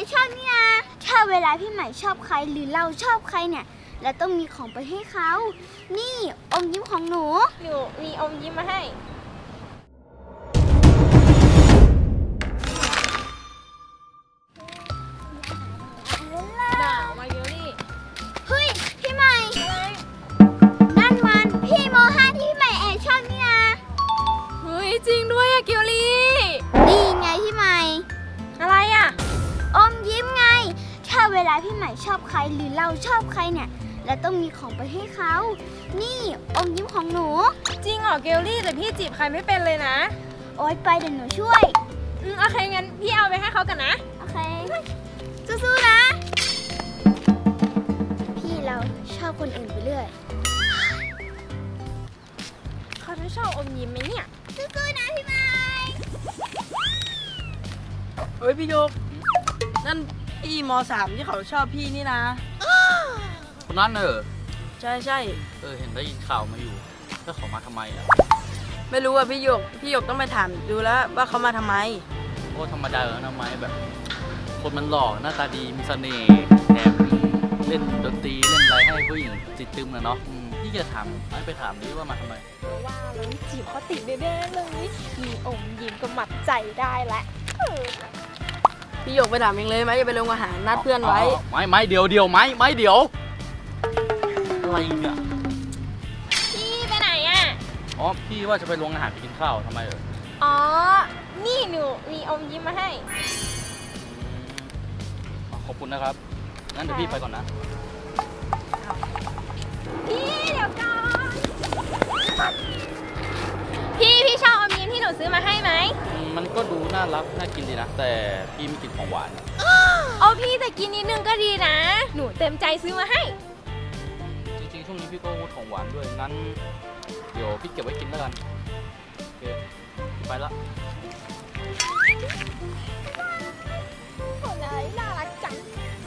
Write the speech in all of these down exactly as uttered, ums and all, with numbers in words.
ชอบนี่นะถ้าเวลาพี่ใหม่ชอบใครหรือเราชอบใครเนี่ยเราต้องมีของไปให้เขานี่อมยิ้มของหนูหนูมีอมยิ้มมาให้หนาวมาเยอะนี่เฮ้ยพี่ใหม่นั่นมันพี่โมห้าที่พี่ใหม่แอบชอบนี่นะเฮ้ยจริงด้วยอะเกียวลี่นี่ไงพี่ใหม่อะไรอะอมยิ้มไงถ้าเวลาพี่ใหม่ชอบใครหรือเราชอบใครเนี่ยเราต้องมีของไปให้เขานี่อมยิ้มของหนูจริงเหรอเกลลี่แต่พี่จีบใครไม่เป็นเลยนะโอ๊ยไปเดี๋ยวหนูช่วยอืมโอเคงั้นพี่เอาไปให้เขากันนะโอเคสู้ๆนะพี่เราชอบคนอื่นไปเรื่อยเขาจะชอบอมยิ้มไหมเนี่ยสู้ๆนะพี่ใหม่เฮ้ยพี่โยกนั่นพี่มสามที่เขาชอบพี่นี่นะคนนั้นเออใช่ใช่เออเห็นได้ยินข่าวมาอยู่แล้วเขามาทำไมอ่ะไม่รู้อ่ะพี่โยกพี่โยกต้องไปถามดูแล้วว่าเขามาทำไมโอ้ธรรมดาแล้วทำไมแบบคนมันหล่อหน้าตาดีมีเสน่ห์แถมเล่นดนตรีเล่นอะไรให้ผู้หญิงจิตตึมนะเนาะพี่จะถามไปถามดิว่ามาทำไมว่าแล้วจีบเขาติดแน่ๆเลยมีอมยิ้มก็หมัดใจได้แหละพี่โยกไปถามเองเลยไหมจะไปลงอาหารนัดเพื่อนไว้ไม่ไม่เดี๋ยวเดี๋ยวไม่ไม่เดี๋ยวอะไรเนี่ยพี่ไปไหนอ่ะอ๋อพี่ว่าจะไปลงอาหารไปกินข้าวทำไมเอออ๋อนี่หนูมีอมยิ้มมาให้ขอบคุณนะครับงั้นเดี๋ยวพี่ไปก่อนนะพี่เดี๋ยวก่อนพี่พี่ชอบอมยิ้มที่หนูซื้อมาให้ไหมมันก็ดูน่ารักน่ากินดีนะแต่พี่ไม่กินของหวานโอ้พี่แต่กินนิดนึงก็ดีนะหนูเต็มใจซื้อมาให้จริงๆช่วงนี้พี่ก็งดของหวานด้วยงั้นเดี๋ยวพี่เก็บไว้กินแล้วกันโอเคไปละคนไหนน่ารักจัง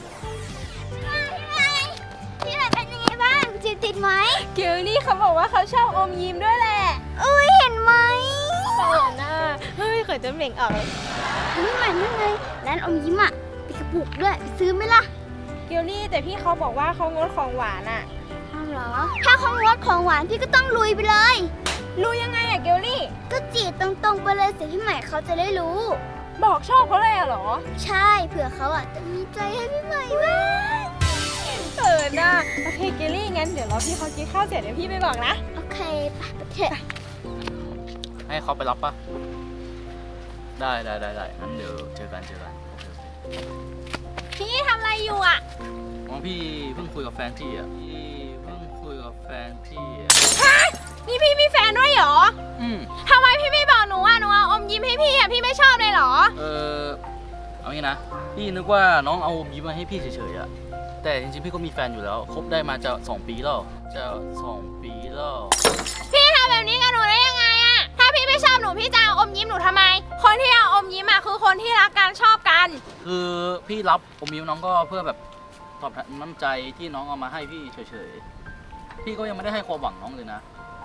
พี่ใหม่เป็นยังไงบ้างจีบติดไหมเกลลี่เขาบอกว่าเขาชอบอมยิ้มด้วยแหละอุ้ยเห็นไหมเขินน่ะเฮ้ยเขินจะเหม่งออกนี่ใหม่นี่ไงร้านอมยิ้มอ่ะมีกระปุกด้วยซื้อไหมล่ะเกลลี่แต่พี่เขาบอกว่าเขางดของหวานอ่ะทำเหรอถ้าเขางดของหวานพี่ก็ต้องลุยไปเลยลุยยังไงอะเกลลี่ก็จีบตรงๆไปเลยสิพี่ใหม่เขาจะได้รู้บอกชอบเขาเลยเหรอใช่เผื่อเขาอ่ะจะมีใจให้พี่ใหม่บ้างเขินน่ะโอเคเกลลี่งั้นเดี๋ยวรอพี่เขากินข้าวเสร็จเดี๋ยวพี่ไปบอกนะโอเคไปไปเถอะให้เขาไปรับปะได้ได้ได้ได้งั้นเดี๋ยวเจอกันเจอกันพี่ทำอะไรอยู่อ่ะอ๋อพี่เพิ่งคุยกับแฟนพี่อ่ะพี่เพิ่งคุยกับแฟนพี่อ่ะฮะนี่พี่มีแฟนด้วยเหรออืมทำไมพี่ไม่บอกหนูอ่ะหนูเอาอมยิ้มให้พี่อ่ะพี่ไม่ชอบเลยเหรอเออเอางี้นะพี่นึกว่าน้องเอาอมยิ้มมาให้พี่เฉยๆอ่ะแต่จริงๆพี่ก็มีแฟนอยู่แล้วคบได้มาจะสองปีแล้วจะสองปีแล้วพี่ทำแบบนี้กับหนูได้ยังไงอะถ้าพี่ไม่ชอบหนูพี่จะเอาอมยิ้มหนูทำไมคนที่เอาอมยิ้มอะคือคนที่รักกันชอบกันคือพี่รับอมยิ้มน้องก็เพื่อแบบตอบน้ำใจที่น้องเอามาให้พี่เฉยๆพี่ก็ยังไม่ได้ให้ความหวังน้องเลยนะ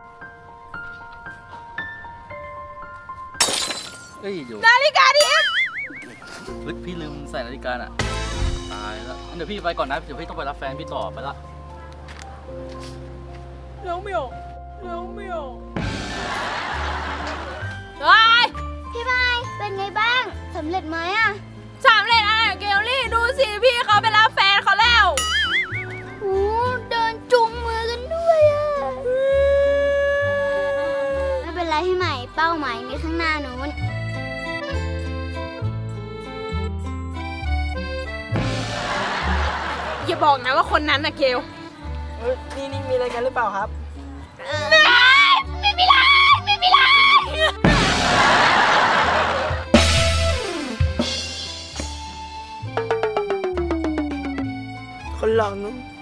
เอ้ยอยู่นาฬิกาดิฟเฮ้ยพี่ลืมใส่นาฬิกาอ่ะตายแล้วเดี๋ยวพี่ไปก่อนนะเดี๋ยวพี่ต้องไปรับแฟนพี่ต่อไปละเร็วเมียวเร็วเมียวเฮ้ยพี่ใหม่เป็นไงบ้างสำเร็จไหมอะสำเร็จอะไรเกลลี่ดูสิพี่เขาไปรับแฟนเขาแล้วโอ้เดินจุงมือกันด้วยอะไม่เป็นไรพี่ใหม่เป้าหมายมีข้างหน้านู้นอย่าบอกนะว่าคนนั้นน่ะเกลเฮ้ยนี่นี่มีอะไรกันหรือเปล่าครับไม่ไม่มีไรไม่มีไรคนหลอกนู้น